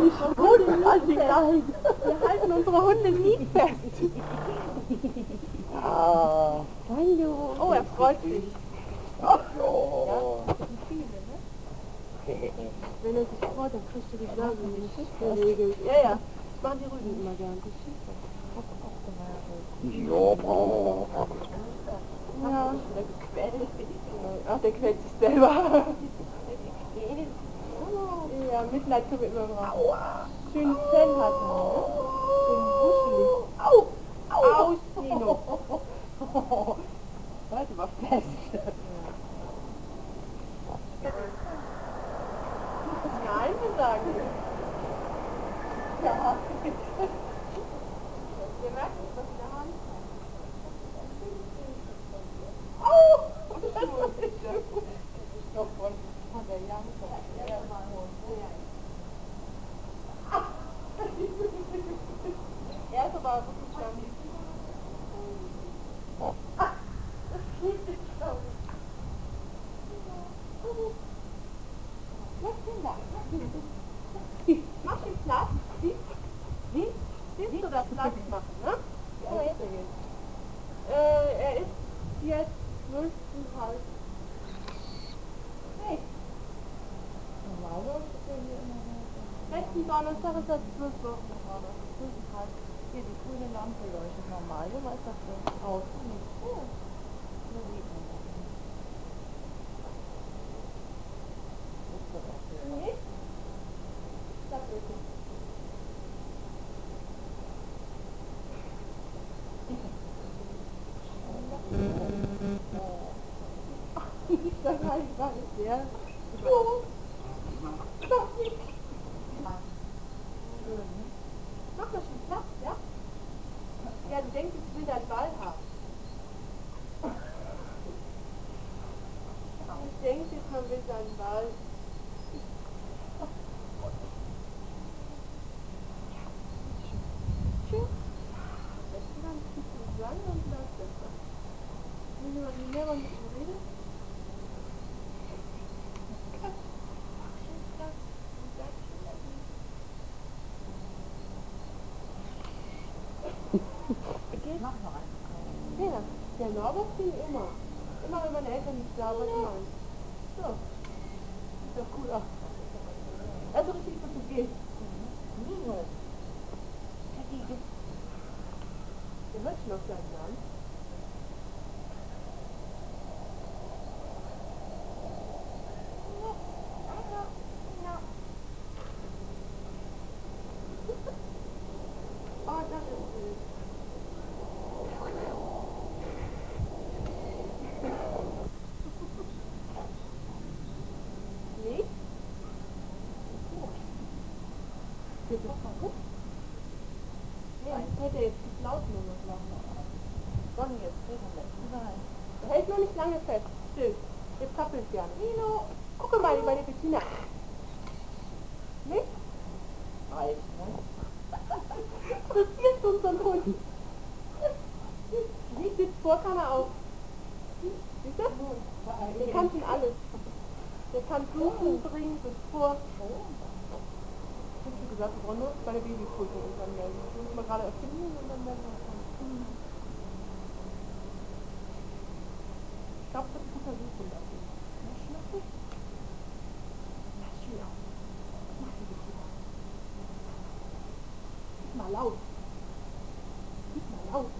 Hunde wir halten unsere Hunde nie fest. Ah. Hallo. Oh, er freut sich. Ach Ja, das sind viele, ne? Wenn er sich freut, dann kriegst du die Blase nicht geregelt. Ja, ja. Das machen die Rüden immer gern. Ja. Ach, der quält sich selber. Ja, Mitleid können wir immer brauchen. Schönes Fell hat er, ne? Schön wuschelig. Au! Au! Nino. Warte mal fest. Nein, wir sagen nicht. Ja. Wir merken nicht, was wir haben. Au! Das ist nicht noch von der Jagd. Mal holen. Er ist aber wirklich schon. Das Kind ist schon. Lass ihn da. Mach den Platz. Siehst du das Platz machen, ne? Ja, jetzt. Er ist jetzt 12,5. Hey. Nächsten Donnerstag ist das 12 Wochen gerade. 12,5. Hier, die grüne Lampe leuchtet normal. Wo ist das denn? Außen nicht. Oh. Da sieht man das. Nee? Das ist es. Das heißt, war es sehr. Oh. Das nicht. Mach das schon Platz, ja? Ja, du denkst, ich will deinen Ball haben. Ich denke jetzt, man will seinen Ball. Schön. Das ist ein bisschen zusammen und bleibt besser. Wenn jemand mit mir mit ihm redet. Mach noch einen. Ja, der Norbert ging immer. Immer wenn meine Eltern nicht da waren, immer. So. Sieht doch cool aus. Also richtig, was du gehst. Niemals. Der hört schon auf seinen Namen. Oh, das ist süß. Nee? Geht doch mal gut. Nee, das hätte jetzt laut nur noch machen. Sonne jetzt, nein. Er hält nur nicht lange fest. Still. Jetzt zappelt ja. Nino, guck mal, bei der Bettina. Nicht? Nein. Das ist unseren Hund. Wie sitzt vor, kann er auch. Siehst du? Der kann schon alles. Der kann fluchen, bringen, sitzt vor. Ich hab schon gesagt, wir brauchen nur bei der Babyfutter uns anmelden. Das müssen wir gerade erfinden und dann werden wir kommen. Ich glaube, das ist ein Versuch lassen. Na, schnuffig. Na, schön aus. Mach die Bettina. Gib mal laut. Gib mal laut.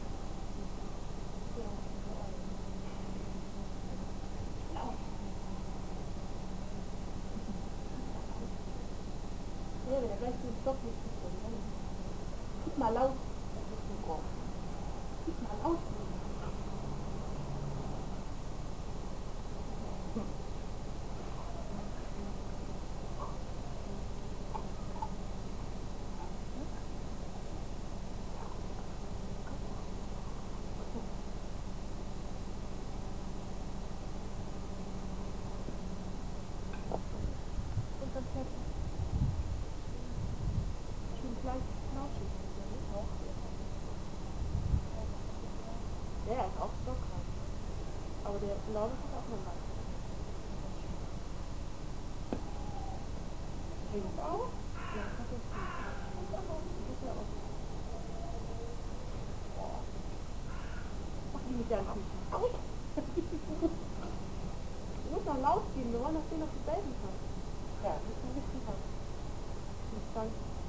Ja, wenn er gleich den Stopp nicht bekommt. Gib mal laut. Das ist ein Kopf. Gib mal laut. Und dann fährt er. Schön gleich knauschig. Der ist auch stockreif. Aber der Glaube ist auch noch mal. Hängt auch? Ja, mit deinen Füßen. Au. Du musst noch Lauf geben, wir wollen noch sehen, ob du Belgen kannst. Ja, das ist ein bisschen was. Bis dann.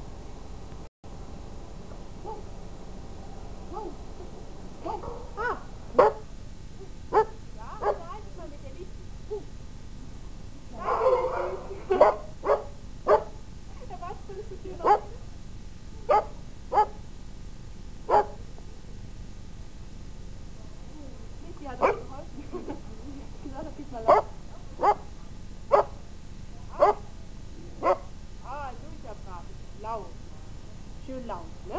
Wow. Wow. Wow. Ah. Ja, nein, mal mit der Licht. Der was findest du dir noch? Die hat uns geholfen. Ich gesagt, das geht mal laut. Ah, du bist ja brav. Laut. Schön laut, ne?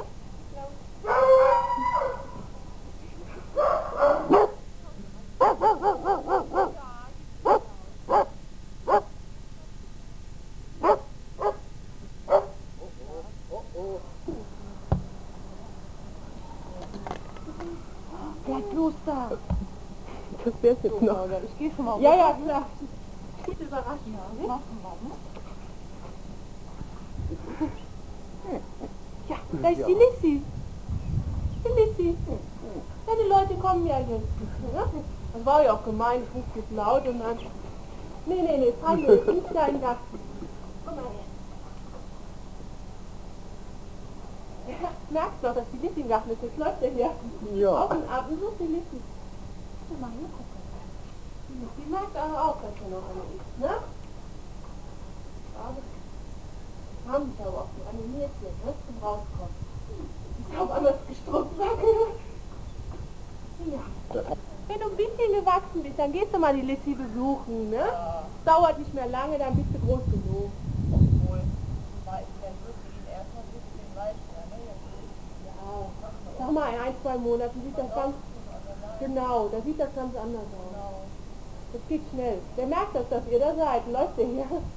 Bleib bloß da. Das wär's jetzt noch. Ich geh schon mal. Ja, ja, klar. Gut überraschen. Ja, machen wir, ne? Ja, da ist die Lissi. Die Lissi. Ja, die Leute kommen ja jetzt. Ja? Das war ja auch gemein, ich rufe jetzt laut und dann... Nee, Feinde, nicht dein Gast. Komm mal her. Ja, merkst doch, dass die Lissi im Garten ist. Jetzt läuft er hier. Ja. Auf und ab und sucht die Lissi. Guck mal hier, guck mal. Die merkt aber auch, dass er noch eine ist, ne? Aber haben sich aber auch so animiert hier, ne? Zum Rauskommen. Ich glaube, anders gestruppt. Ja. Wenn du ein bisschen gewachsen bist, dann gehst du mal die Lissi besuchen, ne? Ja. Dauert nicht mehr lange, dann bist du groß genug. Obwohl, wenn wirklich ihn erstmal ein bisschen weiter, ne? Ja, sag mal, in 1-2 Monaten sieht das ganz... Genau, da sieht das ganz anders aus. Genau. Das geht schnell. Der merkt das, dass ihr da seid. Läuft der hier?